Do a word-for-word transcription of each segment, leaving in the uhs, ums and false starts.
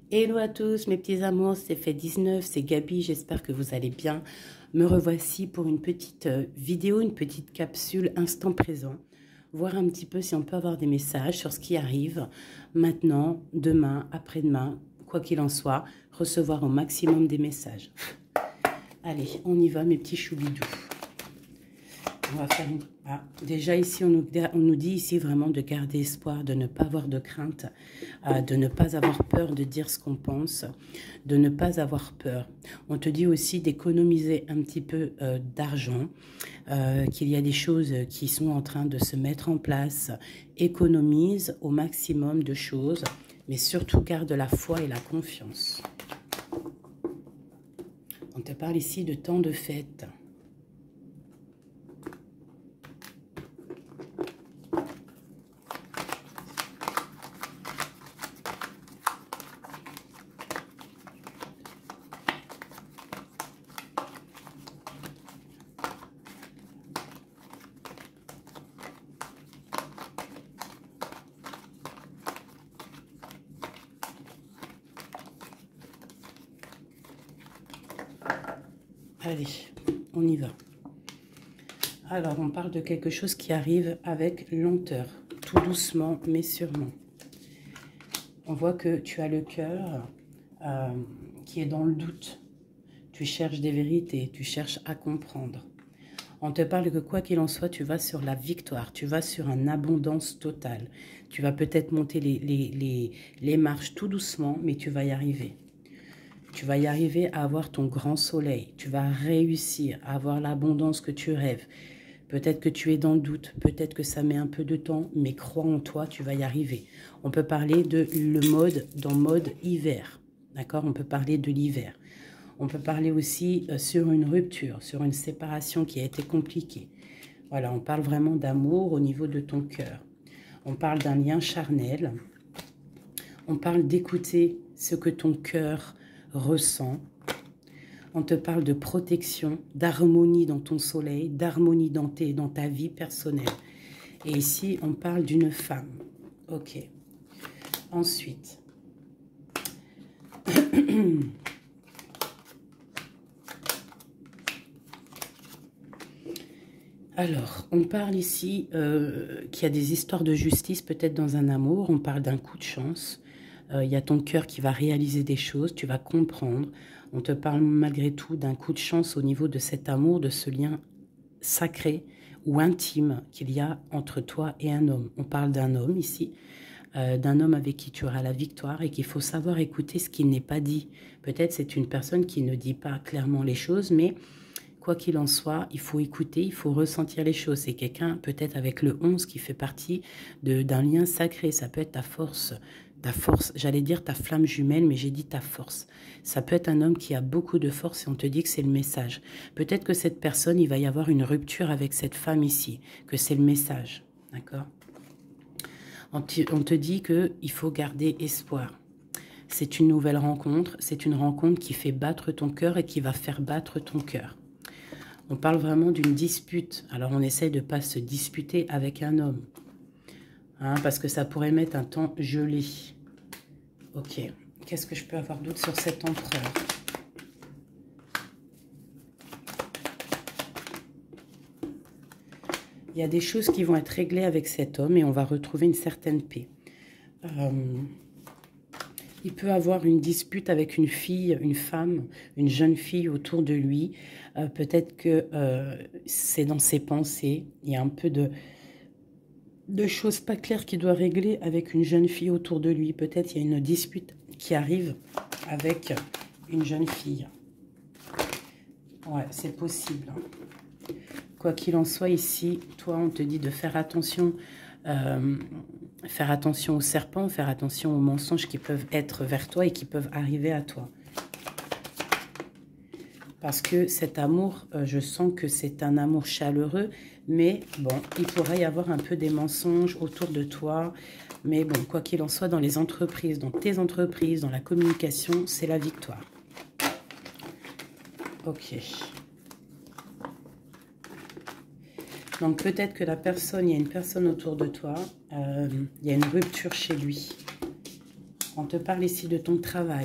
Hello à tous mes petits amours, c'est fait dix-neuf, c'est Gabi, j'espère que vous allez bien. Me revoici pour une petite vidéo, une petite capsule instant présent. Voir un petit peu si on peut avoir des messages sur ce qui arrive maintenant, demain, après-demain, quoi qu'il en soit, recevoir au maximum des messages. Allez, on y va mes petits choubidous. On va faire une... ah, déjà ici, on nous, on nous dit ici vraiment de garder espoir, de ne pas avoir de crainte, euh, de ne pas avoir peur de dire ce qu'on pense, de ne pas avoir peur. On te dit aussi d'économiser un petit peu euh, d'argent, euh, qu'il y a des choses qui sont en train de se mettre en place. Économise au maximum de choses, mais surtout garde la foi et la confiance. On te parle ici de temps de fête. Allez, on y va. Alors, on parle de quelque chose qui arrive avec lenteur, tout doucement, mais sûrement. On voit que tu as le cœur euh, qui est dans le doute. Tu cherches des vérités, tu cherches à comprendre. On te parle que quoi qu'il en soit, tu vas sur la victoire, tu vas sur une abondance totale. Tu vas peut-être monter les, les, les, les marches tout doucement, mais tu vas y arriver. Tu vas y arriver à avoir ton grand soleil. Tu vas réussir à avoir l'abondance que tu rêves. Peut-être que tu es dans le doute, peut-être que ça met un peu de temps, mais crois en toi, tu vas y arriver. On peut parler de le mode dans mode hiver. D'accord? On peut parler de l'hiver. On peut parler aussi sur une rupture, sur une séparation qui a été compliquée. Voilà, on parle vraiment d'amour au niveau de ton cœur. On parle d'un lien charnel. On parle d'écouter ce que ton cœur ressent. On te parle de protection, d'harmonie dans ton soleil, d'harmonie dans, dans ta vie personnelle. Et ici, on parle d'une femme. Ok. Ensuite. Alors, on parle ici euh, qu'il y a des histoires de justice, peut-être dans un amour. On parle d'un coup de chance. Euh, il y a ton cœur qui va réaliser des choses, tu vas comprendre. On te parle malgré tout d'un coup de chance au niveau de cet amour, de ce lien sacré ou intime qu'il y a entre toi et un homme. On parle d'un homme ici, euh, d'un homme avec qui tu auras la victoire et qu'il faut savoir écouter ce qui n'est pas dit. Peut-être c'est une personne qui ne dit pas clairement les choses, mais quoi qu'il en soit, il faut écouter, il faut ressentir les choses. C'est quelqu'un peut-être avec le onze qui fait partie d'un lien sacré. Ça peut être ta force, ta force, j'allais dire ta flamme jumelle, mais j'ai dit ta force. Ça peut être un homme qui a beaucoup de force et on te dit que c'est le message. Peut-être que cette personne, il va y avoir une rupture avec cette femme ici, que c'est le message, d'accord? On te, on te dit qu'il faut garder espoir. C'est une nouvelle rencontre, c'est une rencontre qui fait battre ton cœur et qui va faire battre ton cœur. On parle vraiment d'une dispute. Alors, on essaie de ne pas se disputer avec un homme. Hein, parce que ça pourrait mettre un temps gelé. Ok. Qu'est-ce que je peux avoir d'autre sur cet empereur? Il y a des choses qui vont être réglées avec cet homme et on va retrouver une certaine paix. Euh, il peut avoir une dispute avec une fille, une femme, une jeune fille autour de lui. Euh, Peut-être que euh, c'est dans ses pensées. Il y a un peu de... de choses pas claires qu'il doit régler avec une jeune fille autour de lui. Peut-être il y a une dispute qui arrive avec une jeune fille. Ouais, c'est possible. Hein. Quoi qu'il en soit, ici, toi, on te dit de faire attention, euh, faire attention aux serpents, faire attention aux mensonges qui peuvent être vers toi et qui peuvent arriver à toi. Parce que cet amour, euh, je sens que c'est un amour chaleureux, mais bon, il pourrait y avoir un peu des mensonges autour de toi. Mais bon, quoi qu'il en soit, dans les entreprises, dans tes entreprises, dans la communication, c'est la victoire. Ok. Donc peut-être que la personne, il y a une personne autour de toi, euh, il y a une rupture chez lui. On te parle ici de ton travail.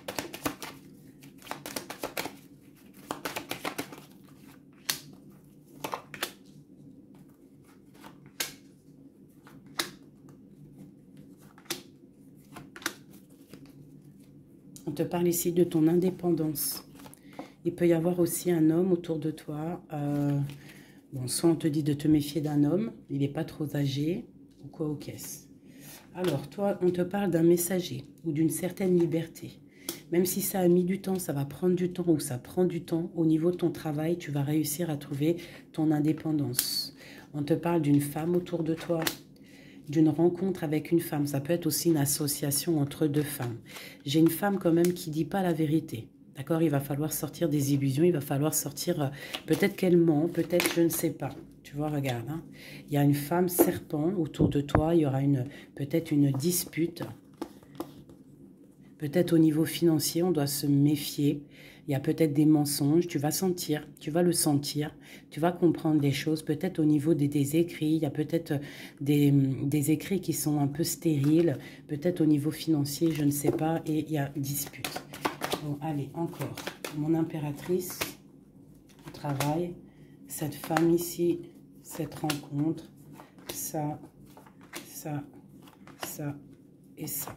On te parle ici de ton indépendance. Il peut y avoir aussi un homme autour de toi. Euh, bon, soit on te dit de te méfier d'un homme, il n'est pas trop âgé, ou quoi aux caisses. Alors, toi, on te parle d'un messager ou d'une certaine liberté. Même si ça a mis du temps, ça va prendre du temps ou ça prend du temps, au niveau de ton travail, tu vas réussir à trouver ton indépendance. On te parle d'une femme autour de toi, d'une rencontre avec une femme. Ça peut être aussi une association entre deux femmes. J'ai une femme quand même qui ne dit pas la vérité. D'accord? Il va falloir sortir des illusions, il va falloir sortir, euh, peut-être qu'elle ment, peut-être je ne sais pas. Tu vois, regarde, hein. Il y a une femme serpent autour de toi, il y aura une peut-être une dispute. Peut-être au niveau financier, on doit se méfier. Il y a peut-être des mensonges, tu vas sentir, tu vas le sentir, tu vas comprendre des choses. Peut-être au niveau des, des écrits, il y a peut-être des, des écrits qui sont un peu stériles. Peut-être au niveau financier, je ne sais pas, et il y a dispute. Bon, allez, encore. Mon impératrice, au travail, cette femme ici, cette rencontre, ça, ça, ça et ça.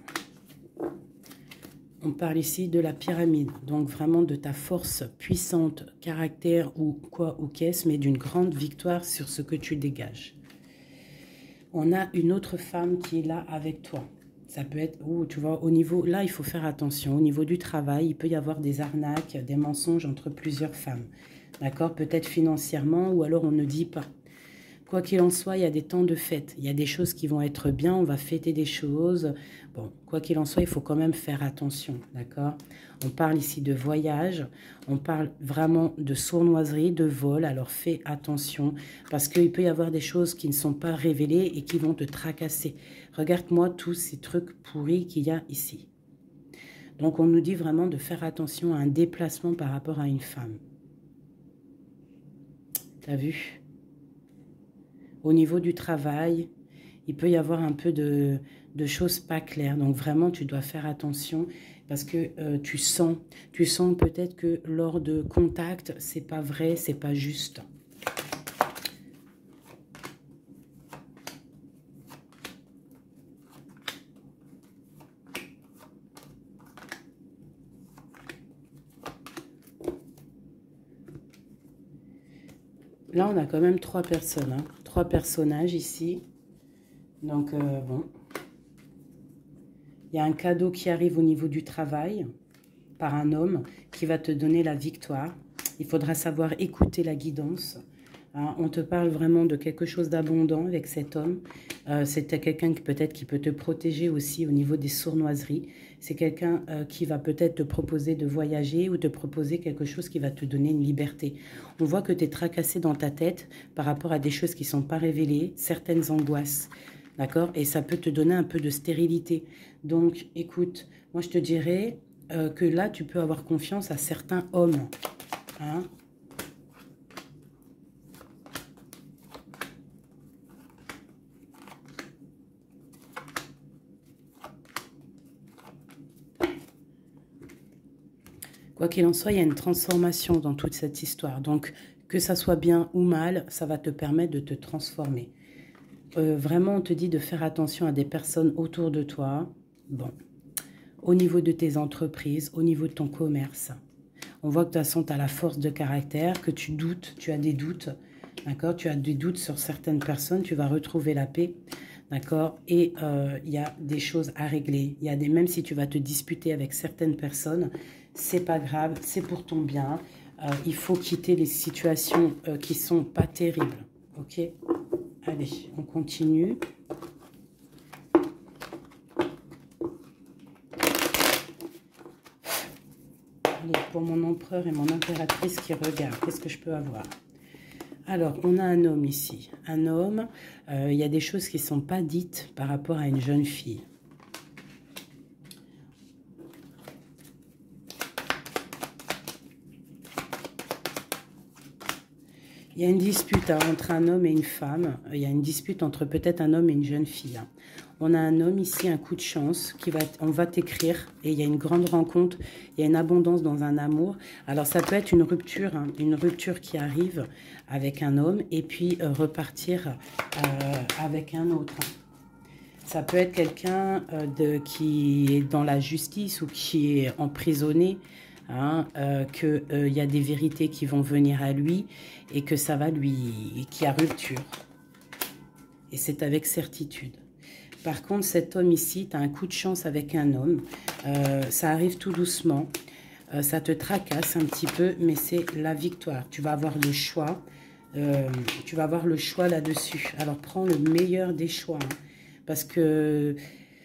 On parle ici de la pyramide, donc vraiment de ta force puissante, caractère ou quoi ou qu'est-ce, mais d'une grande victoire sur ce que tu dégages. On a une autre femme qui est là avec toi. Ça peut être, oh, tu vois, au niveau, là, il faut faire attention. Au niveau du travail, il peut y avoir des arnaques, des mensonges entre plusieurs femmes. D'accord? Peut-être financièrement, ou alors on ne dit pas. Quoi qu'il en soit, il y a des temps de fête. Il y a des choses qui vont être bien, on va fêter des choses. Bon, quoi qu'il en soit, il faut quand même faire attention, d'accord? On parle ici de voyage, on parle vraiment de sournoiserie, de vol. Alors fais attention, parce qu'il peut y avoir des choses qui ne sont pas révélées et qui vont te tracasser. Regarde-moi tous ces trucs pourris qu'il y a ici. Donc on nous dit vraiment de faire attention à un déplacement par rapport à une femme. T'as vu ? Au niveau du travail, il peut y avoir un peu de, de choses pas claires. Donc vraiment, tu dois faire attention parce que euh, tu sens, tu sens peut-être que lors de contact, c'est pas vrai, c'est pas juste. Là, on a quand même trois personnes, hein. Trois personnages ici. Donc, euh, bon. Il y a un cadeau qui arrive au niveau du travail par un homme qui va te donner la victoire. Il faudra savoir écouter la guidance. Hein, on te parle vraiment de quelque chose d'abondant avec cet homme. Euh, c'est quelqu'un qui peut-être qui peut te protéger aussi au niveau des sournoiseries. C'est quelqu'un euh, qui va peut-être te proposer de voyager ou te proposer quelque chose qui va te donner une liberté. On voit que tu es tracassé dans ta tête par rapport à des choses qui ne sont pas révélées, certaines angoisses. D'accord? Et ça peut te donner un peu de stérilité. Donc, écoute, moi je te dirais euh, que là, tu peux avoir confiance à certains hommes. Hein? Quoi qu'il en soit, il y a une transformation dans toute cette histoire. Donc, que ça soit bien ou mal, ça va te permettre de te transformer. Euh, vraiment, on te dit de faire attention à des personnes autour de toi. Bon, au niveau de tes entreprises, au niveau de ton commerce. On voit que de toute façon, tu as la force de caractère, que tu doutes, tu as des doutes. D'accord? Tu as des doutes sur certaines personnes, tu vas retrouver la paix. D'accord? Et il euh, y a des choses à régler. Il y a des, même si tu vas te disputer avec certaines personnes, c'est pas grave, c'est pour ton bien. Euh, il faut quitter les situations euh, qui sont pas terribles. Ok? Allez, on continue. Allez, pour mon empereur et mon impératrice qui regardent, qu'est-ce que je peux avoir? Alors, on a un homme ici. Un homme, euh, il y a des choses qui ne sont pas dites par rapport à une jeune fille. Il y a une dispute hein, entre un homme et une femme. Il y a une dispute entre peut-être un homme et une jeune fille. Hein. On a un homme ici, un coup de chance, qui va, on va t'écrire et il y a une grande rencontre, il y a une abondance dans un amour. Alors ça peut être une rupture, hein, une rupture qui arrive avec un homme et puis euh, repartir euh, avec un autre. Ça peut être quelqu'un euh, de qui est dans la justice ou qui est emprisonné, hein, euh, qu'il euh, y a des vérités qui vont venir à lui et que ça va lui... qui a rupture. Et c'est avec certitude. Par contre, cet homme ici, tu as un coup de chance avec un homme. Euh, ça arrive tout doucement. Euh, ça te tracasse un petit peu, mais c'est la victoire. Tu vas avoir le choix. Euh, tu vas avoir le choix là-dessus. Alors, prends le meilleur des choix. Hein, parce que...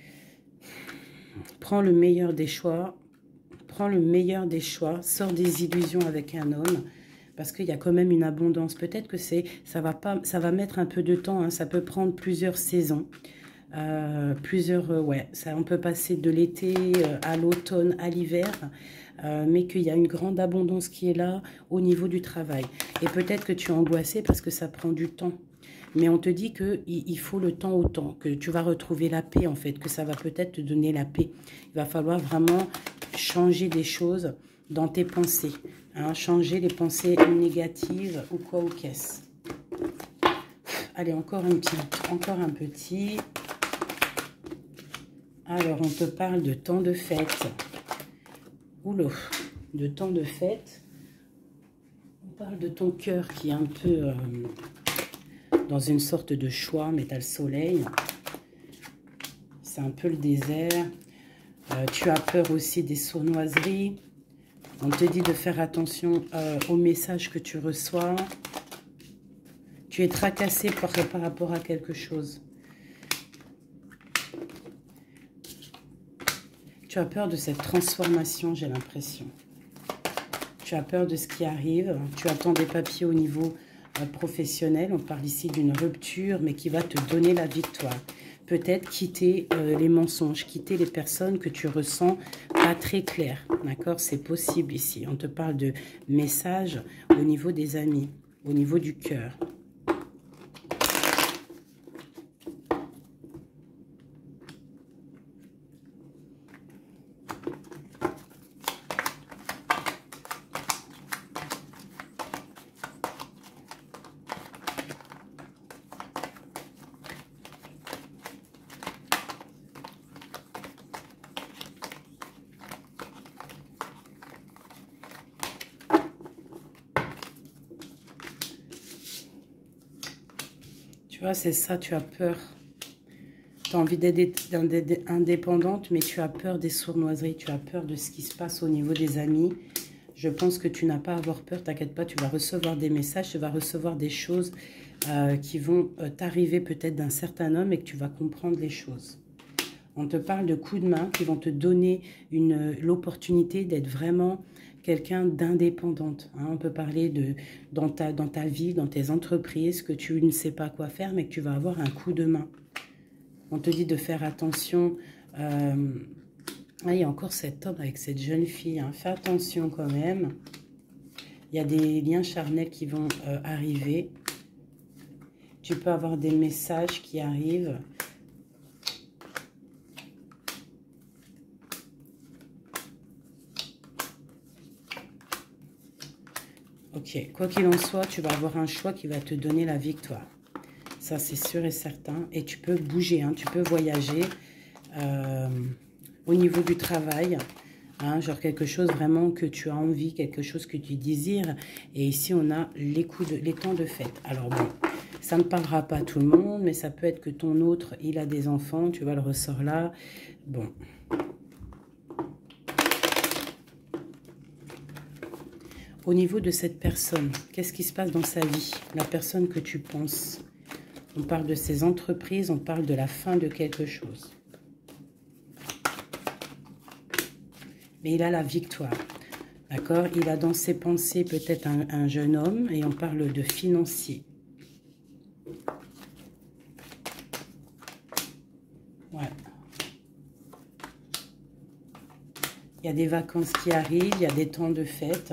Prends le meilleur des choix. Prends le meilleur des choix. Sors des illusions avec un homme. Parce qu'il y a quand même une abondance. Peut-être que c'est, ça va pas, ça va mettre un peu de temps. Hein, ça peut prendre plusieurs saisons. Euh, plusieurs, euh, ouais, ça, on peut passer de l'été euh, à l'automne, à l'hiver, euh, mais qu'il y a une grande abondance qui est là au niveau du travail. Et peut-être que tu es angoissé parce que ça prend du temps. Mais on te dit qu'il il faut le temps au temps, que tu vas retrouver la paix en fait, que ça va peut-être te donner la paix. Il va falloir vraiment changer des choses dans tes pensées, hein, changer les pensées négatives ou quoi ou qu'est-ce. Allez, encore un petit, encore un petit. Alors, on te parle de temps de fête. Oula, de temps de fête. On parle de ton cœur qui est un peu euh, dans une sorte de choix, mais tu as le soleil. C'est un peu le désert. Euh, tu as peur aussi des sournoiseries. On te dit de faire attention euh, aux messages que tu reçois. Tu es tracassé par, par rapport à quelque chose. Tu as peur de cette transformation, j'ai l'impression. Tu as peur de ce qui arrive. Tu attends des papiers au niveau euh, professionnel. On parle ici d'une rupture, mais qui va te donner la victoire. Peut-être quitter euh, les mensonges, quitter les personnes que tu ressens pas très claires. D'accord? C'est possible ici. On te parle de messages au niveau des amis, au niveau du cœur. Tu vois, c'est ça, tu as peur. Tu as envie d'être indépendante, mais tu as peur des sournoiseries, tu as peur de ce qui se passe au niveau des amis. Je pense que tu n'as pas à avoir peur, t'inquiète pas, tu vas recevoir des messages, tu vas recevoir des choses euh, qui vont euh, t'arriver peut-être d'un certain homme et que tu vas comprendre les choses. On te parle de coups de main qui vont te donner l'opportunité d'être vraiment quelqu'un d'indépendante. Hein. On peut parler de dans ta, dans ta vie, dans tes entreprises, que tu ne sais pas quoi faire, mais que tu vas avoir un coup de main. On te dit de faire attention. Euh, ah, il y a encore cet homme avec cette jeune fille. Hein. Fais attention quand même. Il y a des liens charnels qui vont euh, arriver. Tu peux avoir des messages qui arrivent. Ok, quoi qu'il en soit, tu vas avoir un choix qui va te donner la victoire. Ça, c'est sûr et certain. Et tu peux bouger, hein, tu peux voyager euh, au niveau du travail. Hein, genre quelque chose vraiment que tu as envie, quelque chose que tu désires. Et ici, on a les, coups de, les temps de fête. Alors bon, ça ne parlera pas à tout le monde, mais ça peut être que ton autre, il a des enfants. Tu vois le ressort là. Bon. Au niveau de cette personne, qu'est-ce qui se passe dans sa vie? La personne que tu penses. On parle de ses entreprises, on parle de la fin de quelque chose. Mais il a la victoire. D'accord? Il a dans ses pensées peut-être un, un jeune homme et on parle de financier. Ouais. Il y a des vacances qui arrivent, il y a des temps de fête.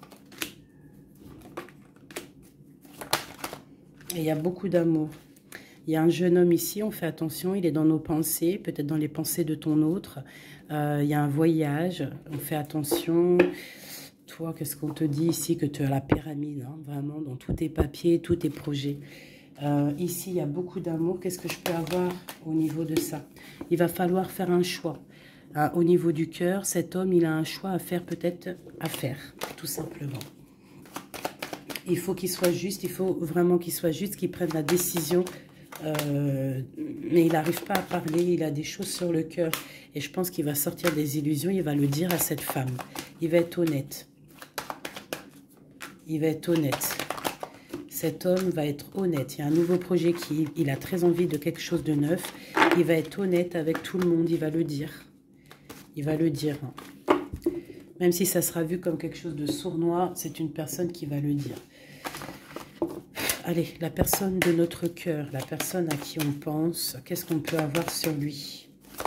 Et il y a beaucoup d'amour. Il y a un jeune homme ici, on fait attention, il est dans nos pensées, peut-être dans les pensées de ton autre. Euh, il y a un voyage, on fait attention. Toi, qu'est-ce qu'on te dit ici? Que tu as la pyramide, hein, vraiment, dans tous tes papiers, tous tes projets. Euh, ici, il y a beaucoup d'amour. Qu'est-ce que je peux avoir au niveau de ça? Il va falloir faire un choix. Euh, au niveau du cœur, cet homme, il a un choix à faire, peut-être à faire, tout simplement. Il faut qu'il soit juste, il faut vraiment qu'il soit juste, qu'il prenne la décision. Euh, mais il n'arrive pas à parler, il a des choses sur le cœur. Et je pense qu'il va sortir des illusions, il va le dire à cette femme. Il va être honnête. Il va être honnête. Cet homme va être honnête. Il y a un nouveau projet qui, il a très envie de quelque chose de neuf. Il va être honnête avec tout le monde, il va le dire. Il va le dire. Même si ça sera vu comme quelque chose de sournois, c'est une personne qui va le dire. Allez, la personne de notre cœur, la personne à qui on pense, qu'est-ce qu'on peut avoir sur lui?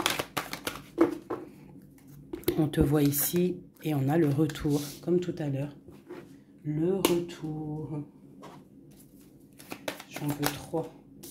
On te voit ici et on a le retour, comme tout à l'heure. Le retour. J'en veux trois.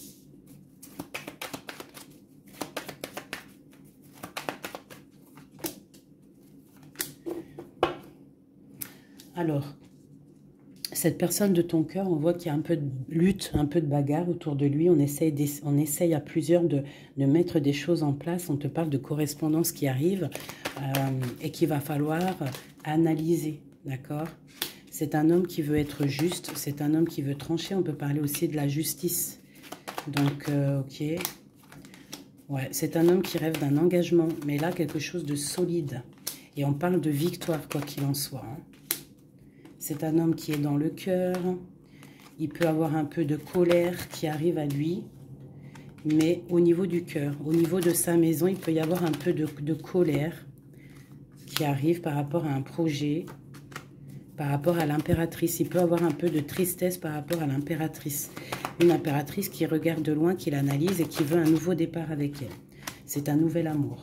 Alors, cette personne de ton cœur, on voit qu'il y a un peu de lutte, un peu de bagarre autour de lui. On essaye, on essaye à plusieurs de, de mettre des choses en place. On te parle de correspondance qui arrive euh, et qu'il va falloir analyser, d'accord? C'est un homme qui veut être juste, c'est un homme qui veut trancher. On peut parler aussi de la justice. Donc, euh, ok. Ouais, c'est un homme qui rêve d'un engagement, mais là, quelque chose de solide. Et on parle de victoire, quoi qu'il en soit, hein. C'est un homme qui est dans le cœur. Il peut avoir un peu de colère qui arrive à lui. Mais au niveau du cœur, au niveau de sa maison, il peut y avoir un peu de, de colère qui arrive par rapport à un projet, par rapport à l'impératrice. Il peut avoir un peu de tristesse par rapport à l'impératrice. Une impératrice qui regarde de loin, qui l'analyse et qui veut un nouveau départ avec elle. C'est un nouvel amour.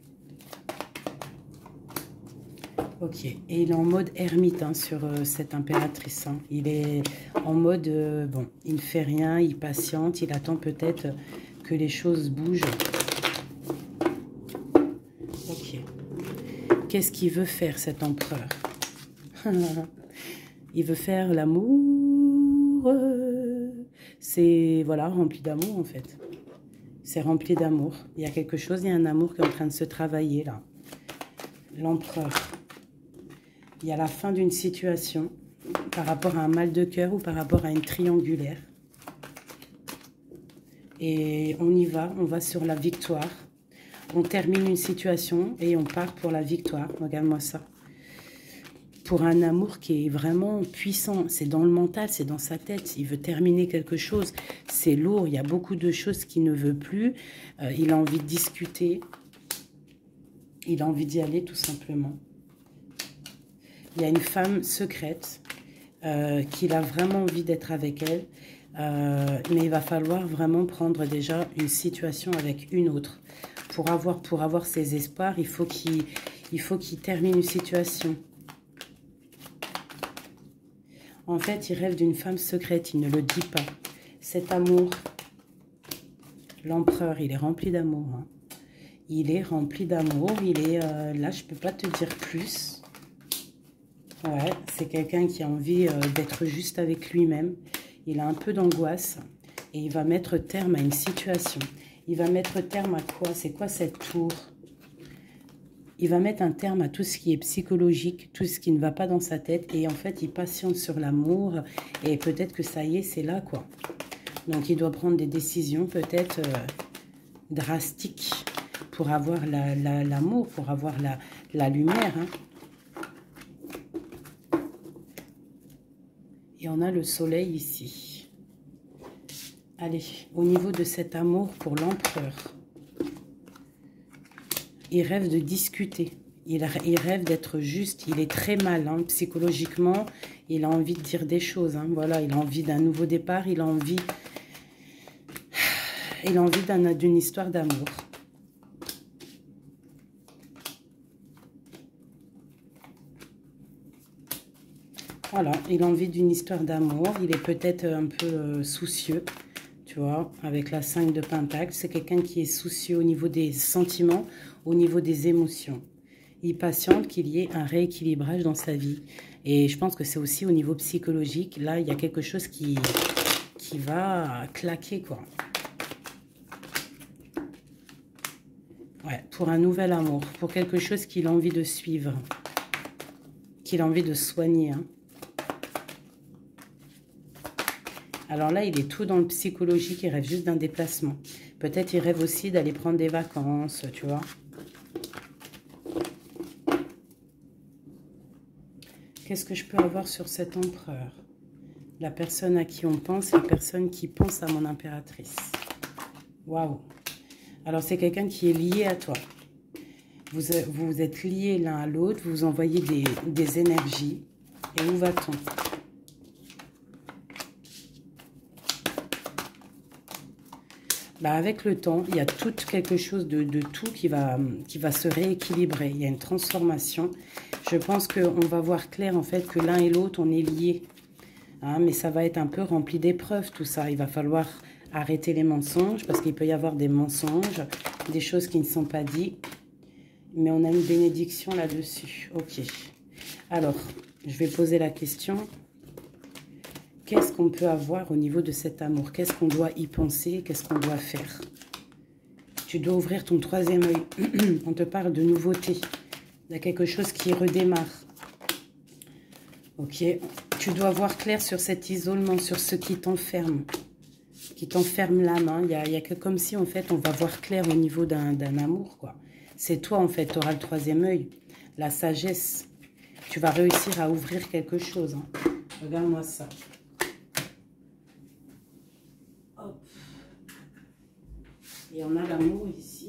Ok, et il est en mode ermite hein, sur euh, cette impératrice. Hein. Il est en mode, euh, bon, il ne fait rien, il patiente, il attend peut-être que les choses bougent. Ok. Qu'est-ce qu'il veut faire cet empereur? Il veut faire l'amour. C'est, voilà, rempli d'amour en fait. C'est rempli d'amour. Il y a quelque chose, il y a un amour qui est en train de se travailler là. L'empereur. Il y a la fin d'une situation par rapport à un mal de cœur ou par rapport à une triangulaire. Et on y va, on va sur la victoire. On termine une situation et on part pour la victoire. Regarde-moi ça. Pour un amour qui est vraiment puissant. C'est dans le mental, c'est dans sa tête. Il veut terminer quelque chose. C'est lourd, il y a beaucoup de choses qu'il ne veut plus. Euh, il a envie de discuter. Il a envie d'y aller tout simplement. Il y a une femme secrète euh, qu'il a vraiment envie d'être avec elle. Euh, mais il va falloir vraiment prendre déjà une situation avec une autre. Pour avoir, pour avoir ses espoirs, il faut qu'il il faut qu'il termine une situation. En fait, il rêve d'une femme secrète, il ne le dit pas. Cet amour, l'empereur, il est rempli d'amour. Hein. Il est rempli d'amour, il est... Euh, là, je ne peux pas te dire plus. Ouais, c'est quelqu'un qui a envie euh, d'être juste avec lui-même. Il a un peu d'angoisse et il va mettre terme à une situation. Il va mettre terme à quoi? C'est quoi cette tour? Il va mettre un terme à tout ce qui est psychologique, tout ce qui ne va pas dans sa tête. Et en fait, il patiente sur l'amour et peut-être que ça y est, c'est là, quoi. Donc, il doit prendre des décisions peut-être euh, drastiques pour avoir la, la, l'amour, pour avoir la, la lumière, hein. Et on a le soleil ici. Allez, au niveau de cet amour pour l'empereur, il rêve de discuter. Il, il rêve d'être juste. Il est très mal, hein, psychologiquement. Il a envie de dire des choses. Hein, voilà, il a envie d'un nouveau départ. Il a envie, il a envie d'un, d'une histoire d'amour. Voilà, il a envie d'une histoire d'amour. Il est peut-être un peu euh, soucieux. tu vois, avec la cinq de Pentacle. C'est quelqu'un qui est soucieux au niveau des sentiments, au niveau des émotions. Il patiente qu'il y ait un rééquilibrage dans sa vie. Et je pense que c'est aussi au niveau psychologique. Là, il y a quelque chose qui, qui va claquer, quoi. Ouais, pour un nouvel amour. Pour quelque chose qu'il a envie de suivre. Qu'il a envie de soigner. Hein. Alors là, il est tout dans le psychologique. Il rêve juste d'un déplacement. Peut-être il rêve aussi d'aller prendre des vacances, tu vois. Qu'est-ce que je peux avoir sur cet empereur? La personne à qui on pense, la personne qui pense à mon impératrice. Waouh! Alors, c'est quelqu'un qui est lié à toi. Vous, vous êtes liés l'un à l'autre, vous envoyez des, des énergies. Et où va-t-on? Bah, avec le temps, il y a tout quelque chose de, de tout qui va, qui va se rééquilibrer. Il y a une transformation. Je pense qu'on va voir clair, en fait, que l'un et l'autre, on est liés. Hein, mais ça va être un peu rempli d'épreuves, tout ça. Il va falloir arrêter les mensonges, parce qu'il peut y avoir des mensonges, des choses qui ne sont pas dites. Mais on a une bénédiction là-dessus. Ok. Alors, je vais poser la question. Qu'est-ce qu'on peut avoir au niveau de cet amour? Qu'est-ce qu'on doit y penser? Qu'est-ce qu'on doit faire? Tu dois ouvrir ton troisième œil. On te parle de nouveauté. Il y a quelque chose qui redémarre. Ok. Tu dois voir clair sur cet isolement, sur ce qui t'enferme. Qui t'enferme l'âme. Hein. Il y a, il y a que comme si, en fait, on va voir clair au niveau d'un amour, quoi. C'est toi, en fait, tu auras le troisième œil. La sagesse. Tu vas réussir à ouvrir quelque chose. Hein. Regarde-moi ça. Hop. Et on a l'amour ici.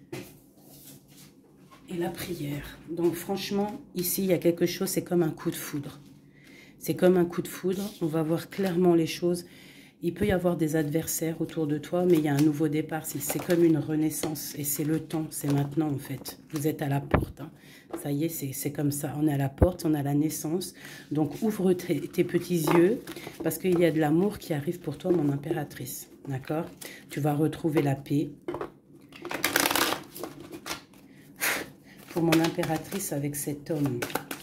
Et la prière. Donc franchement, ici, il y a quelque chose, c'est comme un coup de foudre. C'est comme un coup de foudre. On va voir clairement les choses. Il peut y avoir des adversaires autour de toi, mais il y a un nouveau départ. C'est comme une renaissance. Et c'est le temps, c'est maintenant en fait. Vous êtes à la porte. Hein. Ça y est, c'est comme ça. On est à la porte, on a la naissance. Donc ouvre tes, tes petits yeux, parce qu'il y a de l'amour qui arrive pour toi, mon impératrice. D'accord? Tu vas retrouver la paix. Pour mon impératrice avec cet homme.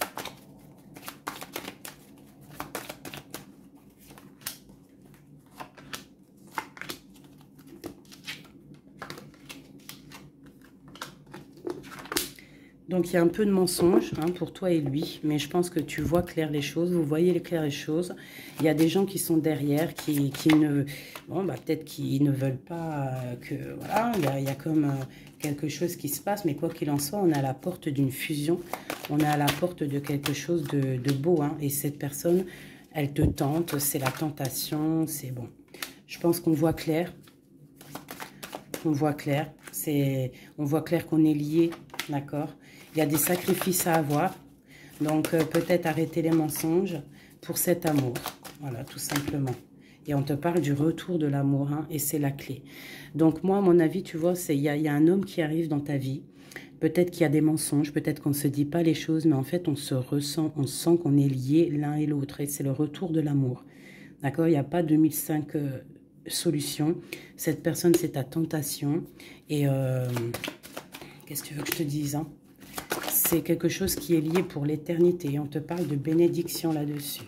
Donc, il y a un peu de mensonge hein, pour toi et lui, mais je pense que tu vois clair les choses, vous voyez clair les choses. Il y a des gens qui sont derrière, qui, qui ne... Bon, bah, peut-être qu'ils ne veulent pas que... Voilà, il y a, il y a comme euh, quelque chose qui se passe, mais quoi qu'il en soit, on est à la porte d'une fusion. On est à la porte de quelque chose de, de beau, hein, et cette personne, elle te tente, c'est la tentation, c'est bon. Je pense qu'on voit clair. On voit clair. On voit clair qu'on est liés, d'accord? Il y a des sacrifices à avoir. Donc, euh, peut-être arrêter les mensonges pour cet amour. Voilà, tout simplement. Et on te parle du retour de l'amour, hein, et c'est la clé. Donc, moi, à mon avis, tu vois, il y a, y a un homme qui arrive dans ta vie. Peut-être qu'il y a des mensonges, peut-être qu'on ne se dit pas les choses, mais en fait, on se ressent, on sent qu'on est liés l'un et l'autre. Et c'est le retour de l'amour. D'accord? Il n'y a pas deux mille cinq euh, solutions. Cette personne, c'est ta tentation. Et euh, qu'est-ce que tu veux que je te dise, hein? C'est quelque chose qui est lié pour l'éternité. On te parle de bénédiction là-dessus.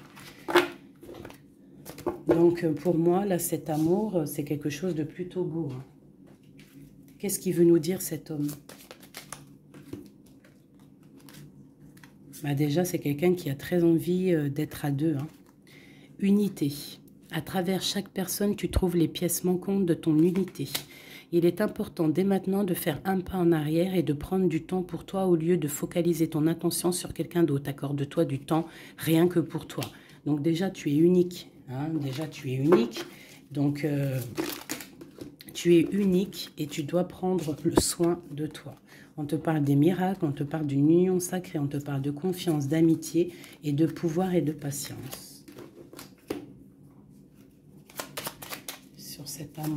Donc, pour moi, là, cet amour, c'est quelque chose de plutôt beau. Hein. Qu'est-ce qu'il veut nous dire, cet homme? Bah, déjà, c'est quelqu'un qui a très envie euh, d'être à deux. Hein. Unité. À travers chaque personne, tu trouves les pièces manquantes de ton unité. Il est important dès maintenant de faire un pas en arrière et de prendre du temps pour toi au lieu de focaliser ton attention sur quelqu'un d'autre. Accorde-toi du temps rien que pour toi. Donc déjà, tu es unique. Hein, déjà, tu es unique. Donc, euh, tu es unique et tu dois prendre le soin de toi. On te parle des miracles, on te parle d'une union sacrée, on te parle de confiance, d'amitié et de pouvoir et de patience. Sur cet amour.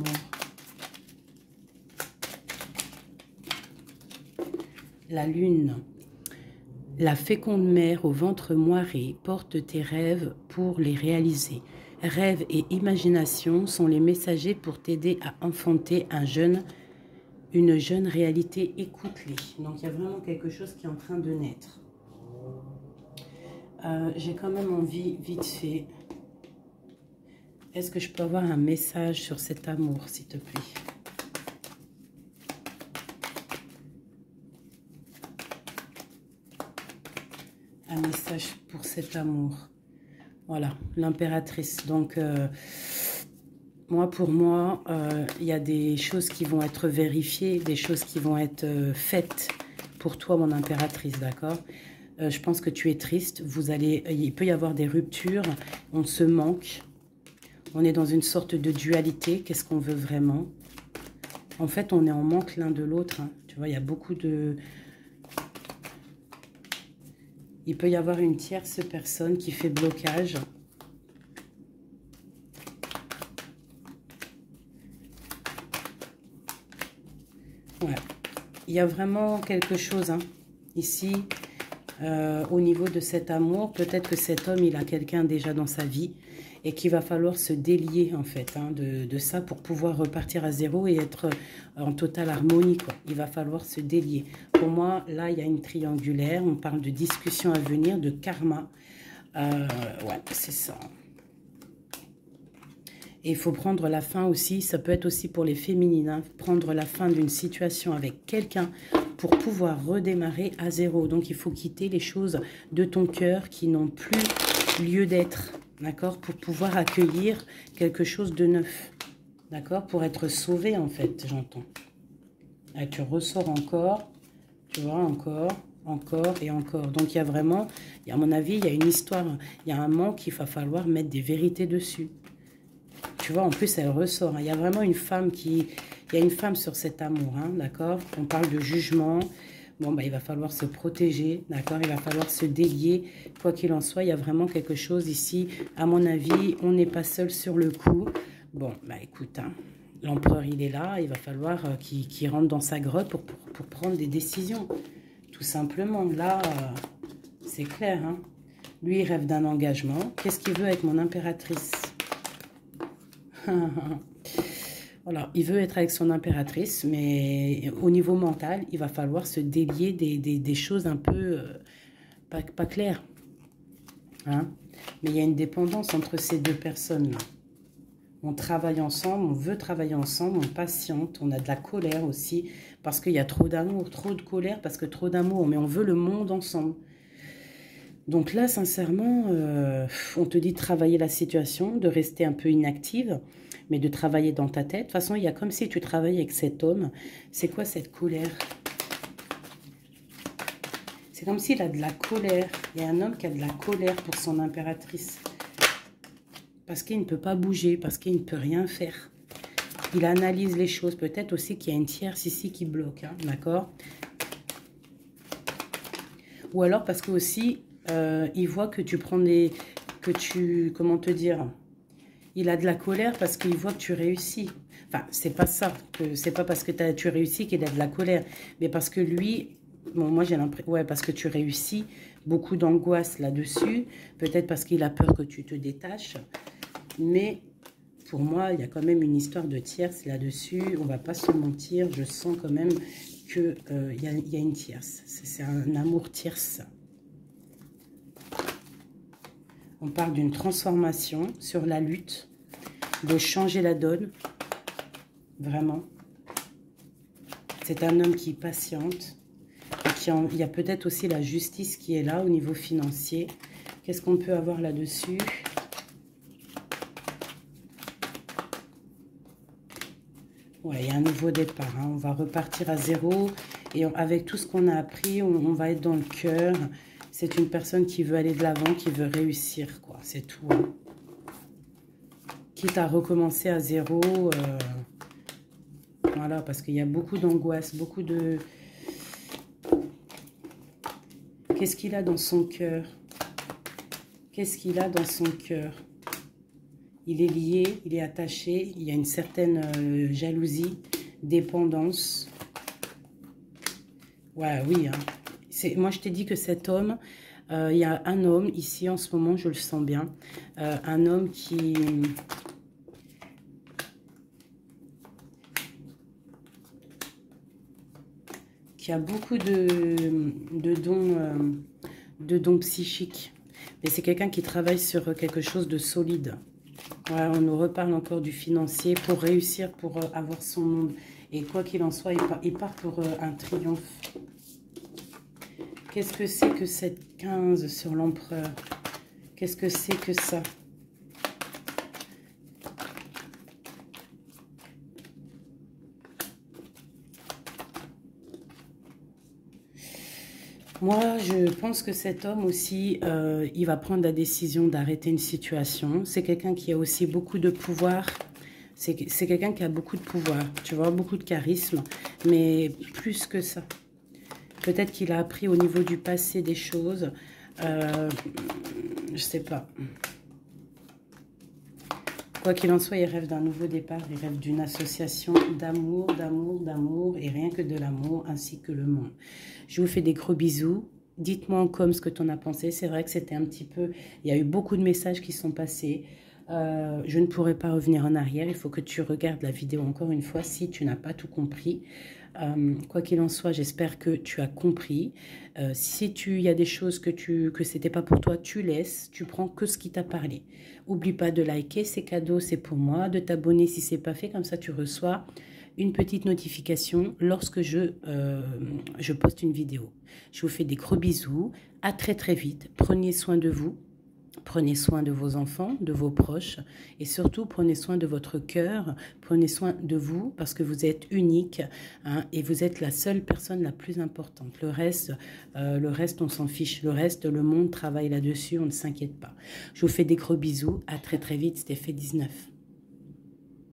La lune, la féconde mère au ventre moiré porte tes rêves pour les réaliser. Rêve et imagination sont les messagers pour t'aider à enfanter un jeune, une jeune réalité. Écoute-les. Donc, il y a vraiment quelque chose qui est en train de naître. Euh, J'ai quand même envie, vite fait. Est-ce que je peux avoir un message sur cet amour, s'il te plaît? Un message pour cet amour. Voilà, l'impératrice. Donc, euh, moi, pour moi, euh, il y a des choses qui vont être vérifiées, des choses qui vont être euh, faites pour toi, mon impératrice, d'accord? euh, Je pense que tu es triste. Vous allez, il peut y avoir des ruptures. On se manque. On est dans une sorte de dualité. Qu'est-ce qu'on veut vraiment? En fait, on est en manque l'un de l'autre. Hein. Tu vois, il y a beaucoup de... Il peut y avoir une tierce personne qui fait blocage. Ouais. Il y a vraiment quelque chose hein, ici, euh, au niveau de cet amour. Peut-être que cet homme, il a quelqu'un déjà dans sa vie et qu'il va falloir se délier en fait hein, de, de ça pour pouvoir repartir à zéro et être en totale harmonie, quoi. Il va falloir se délier. Pour moi, là, il y a une triangulaire. On parle de discussion à venir, de karma. Euh, ouais, c'est ça. Et il faut prendre la fin aussi, ça peut être aussi pour les féminines, hein, prendre la fin d'une situation avec quelqu'un pour pouvoir redémarrer à zéro. Donc, il faut quitter les choses de ton cœur qui n'ont plus lieu d'être, d'accord, pour pouvoir accueillir quelque chose de neuf, d'accord, pour être sauvé, en fait, j'entends. Et tu ressors encore, tu vois, encore, encore et encore. Donc, il y a vraiment, à mon avis, il y a une histoire, il y a un manque, il va falloir mettre des vérités dessus. Tu vois, en plus, elle ressort. Hein. Il y a vraiment une femme qui... Il y a une femme sur cet amour, hein, d'accord? On parle de jugement. Bon, bah, il va falloir se protéger, d'accord? Il va falloir se délier. Quoi qu'il en soit, il y a vraiment quelque chose ici. À mon avis, on n'est pas seul sur le coup. Bon, bah écoute, hein, l'empereur, il est là. Il va falloir euh, qu'il qu'il rentre dans sa grotte pour, pour, pour prendre des décisions. Tout simplement. Là, euh, c'est clair, hein? Lui, il rêve d'un engagement. Qu'est-ce qu'il veut avec mon impératrice? Voilà, il veut être avec son impératrice, mais au niveau mental, il va falloir se délier des, des, des choses un peu euh, pas, pas claires. Hein? Mais il y a une dépendance entre ces deux personnes-là. On travaille ensemble, on veut travailler ensemble, on patiente, on a de la colère aussi, parce qu'il y a trop d'amour, trop de colère, parce que trop d'amour, mais on veut le monde ensemble. Donc là, sincèrement, euh, on te dit de travailler la situation, de rester un peu inactive, mais de travailler dans ta tête. De toute façon, il y a comme si tu travaillais avec cet homme. C'est quoi cette colère? C'est comme s'il a de la colère. Il y a un homme qui a de la colère pour son impératrice. Parce qu'il ne peut pas bouger, parce qu'il ne peut rien faire. Il analyse les choses. Peut-être aussi qu'il y a une tierce ici qui bloque, hein, d'accord? Ou alors parce que aussi... Euh, il voit que tu prends des... que tu... comment te dire? Il a de la colère parce qu'il voit que tu réussis. Enfin, c'est pas ça. C'est pas parce que as, tu réussis qu'il a de la colère. Mais parce que lui... Bon, moi, j'ai l'impression... Ouais, parce que tu réussis. Beaucoup d'angoisse là-dessus. Peut-être parce qu'il a peur que tu te détaches. Mais... pour moi, il y a quand même une histoire de tierce là-dessus. On va pas se mentir. Je sens quand même qu'il euh, y, a, y a une tierce. C'est un amour tierce. On parle d'une transformation sur la lutte, de changer la donne, vraiment. C'est un homme qui patiente. Et qui en, il y a peut-être aussi la justice qui est là au niveau financier. Qu'est-ce qu'on peut avoir là-dessus? Ouais, il y a un nouveau départ. Hein. On va repartir à zéro. Et on, avec tout ce qu'on a appris, on, on va être dans le cœur. C'est une personne qui veut aller de l'avant, qui veut réussir, quoi. C'est tout. Hein. Quitte à recommencer à zéro. Euh, voilà, parce qu'il y a beaucoup d'angoisse, beaucoup de... Qu'est-ce qu'il a dans son cœur? Qu'est-ce qu'il a dans son cœur? Il est lié, il est attaché. Il y a une certaine euh, jalousie, dépendance. Ouais, oui, hein. Moi, je t'ai dit que cet homme, Euh, il y a un homme ici en ce moment, je le sens bien. Euh, un homme qui... qui a beaucoup de, de dons, euh, de dons psychiques. Mais c'est quelqu'un qui travaille sur quelque chose de solide. Voilà, on nous reparle encore du financier pour réussir, pour euh, avoir son monde. Et quoi qu'il en soit, il part, il part pour euh, un triomphe. Qu'est-ce que c'est que cette quinze sur l'empereur? Qu'est-ce que c'est que ça? Moi, je pense que cet homme aussi, euh, il va prendre la décision d'arrêter une situation. C'est quelqu'un qui a aussi beaucoup de pouvoir. C'est quelqu'un qui a beaucoup de pouvoir, tu vois, beaucoup de charisme. Mais plus que ça. Peut-être qu'il a appris au niveau du passé des choses. Euh, je sais pas. Quoi qu'il en soit, il rêve d'un nouveau départ. Il rêve d'une association d'amour, d'amour, d'amour. Et rien que de l'amour, ainsi que le monde. Je vous fais des gros bisous. Dites-moi en com ce que tu en as pensé. C'est vrai que c'était un petit peu... Il y a eu beaucoup de messages qui sont passés. Euh, je ne pourrai pas revenir en arrière. Il faut que tu regardes la vidéo encore une fois si tu n'as pas tout compris. Euh, quoi qu'il en soit, j'espère que tu as compris. Euh, si tu, il y a des choses que tu que c'était pas pour toi, tu laisses. Tu prends que ce qui t'a parlé. Oublie pas de liker, c'est cadeau, c'est pour moi. De t'abonner si c'est pas fait, comme ça tu reçois une petite notification lorsque je, euh, je poste une vidéo. Je vous fais des gros bisous. À très très vite. Prenez soin de vous. Prenez soin de vos enfants, de vos proches et surtout prenez soin de votre cœur, prenez soin de vous parce que vous êtes unique hein, et vous êtes la seule personne la plus importante. Le reste, euh, le reste on s'en fiche, le reste le monde travaille là-dessus, on ne s'inquiète pas. Je vous fais des gros bisous, à très très vite, c'était fait dix-neuf.